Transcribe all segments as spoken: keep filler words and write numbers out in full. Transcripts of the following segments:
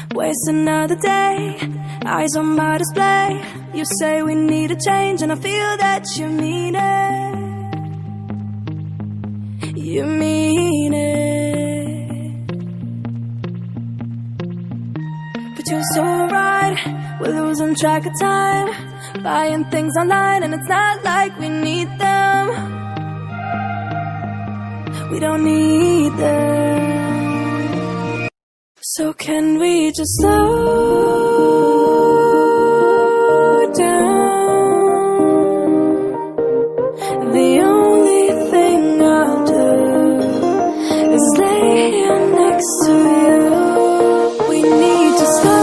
Waste another day, eyes on my display. You say we need a change and I feel that you mean it. You mean it. But you're so right, we're losing track of time, buying things online and it's not like we need them. We don't need them. So can we just slow down? The only thing I'll do is lay here next to you. We need to slow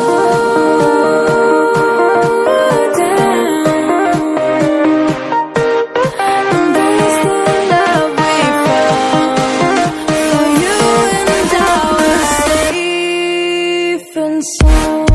down. Embrace the love we found. For you and I were safe and sound.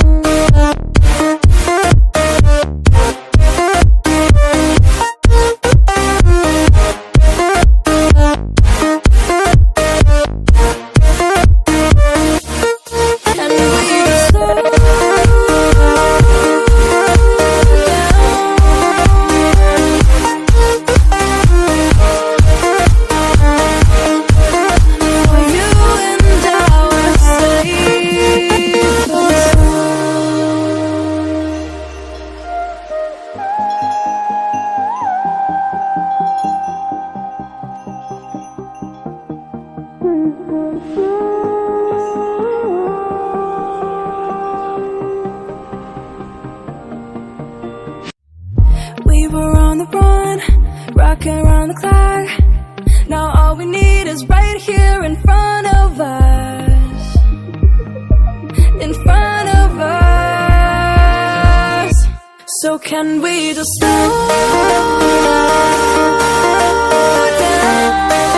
We were on the run, rocking around the clock. Now all we need is right here in front of us. In front of us. So can we just slow down?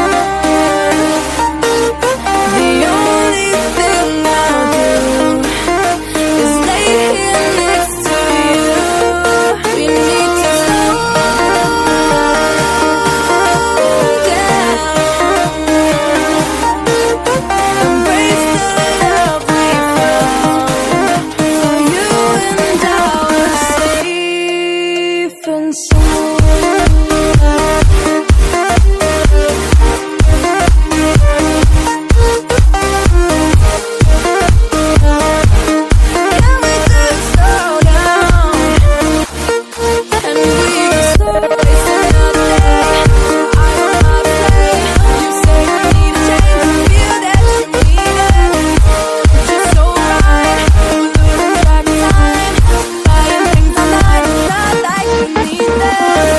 The only thing I'll do is lay here next to you. We need to slow down. Embrace the love we found. For you and I were safe and sound. Can we just slow down? And we just slow waste another day. I don't have to play. You say we need a change and feel that you need it. But you're so right, we're losing track of time, buying things online, it's not like we need them.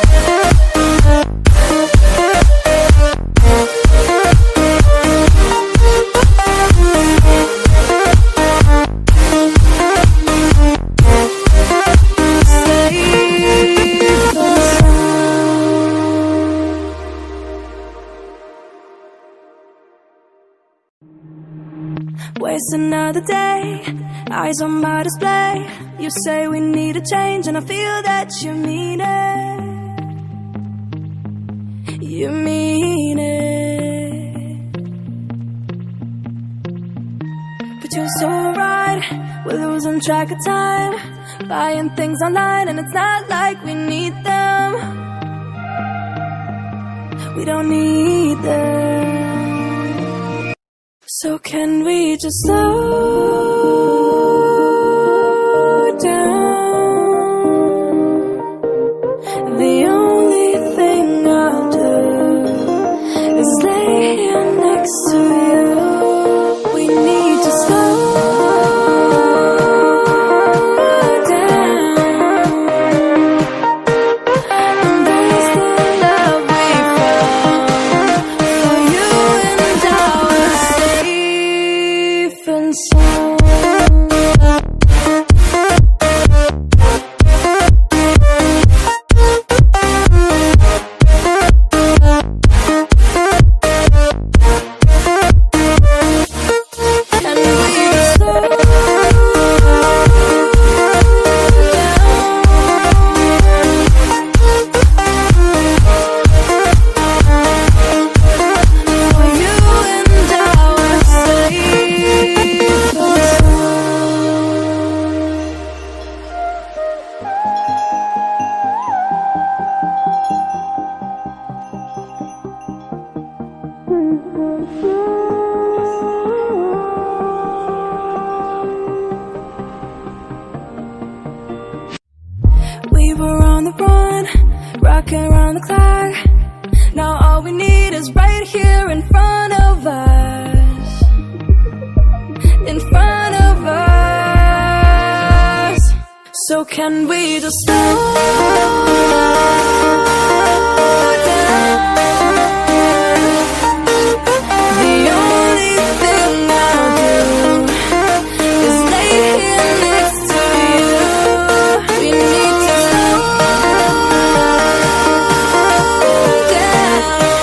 Waste another day, eyes on my display. You say we need a change and I feel that you mean it. You mean it. But you're so right, we're losing track of time, buying things online and it's not like we need them. We don't need them. So can we just slow down? The only thing I'll do is lay here next to you. We need to slow down. Embrace the love we found. For you and I were safe and sound. For you and I were safe. rocking around the clock. Now all we need is right here in front of us. In front of us. So can we just slow down? The only thing I'll do is lay here next to you. We need to slow down.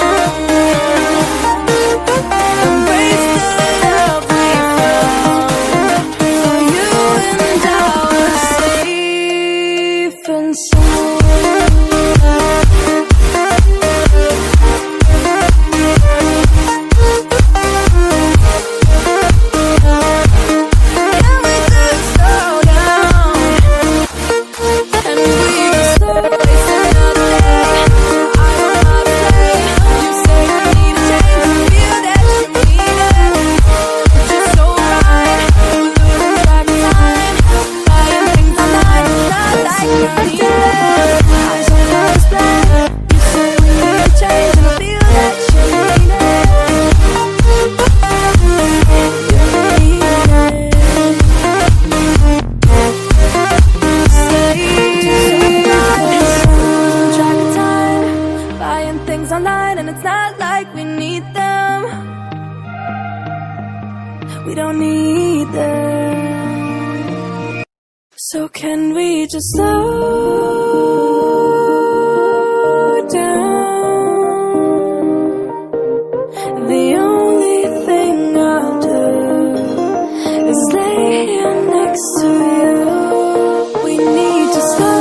Embrace the love we found. For you and I are safe and sound. Online and it's not like we need them. We don't need them. So can we just slow down? The only thing I'll do is lay here next to you. We need to slow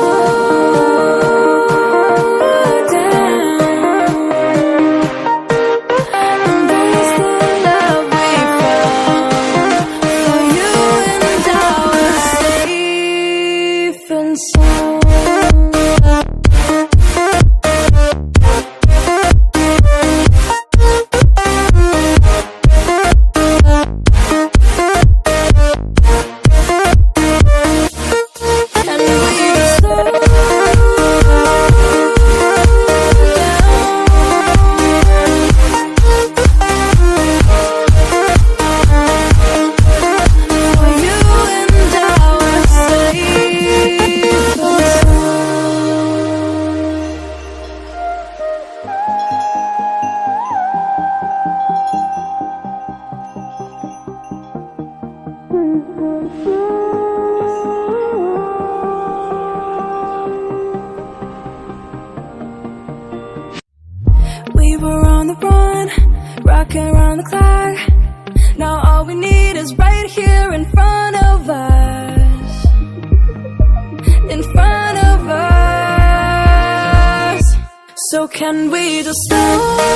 We were on the run, rocking around the clock. Now all we need is right here in front of us. In front of us. So can we just slow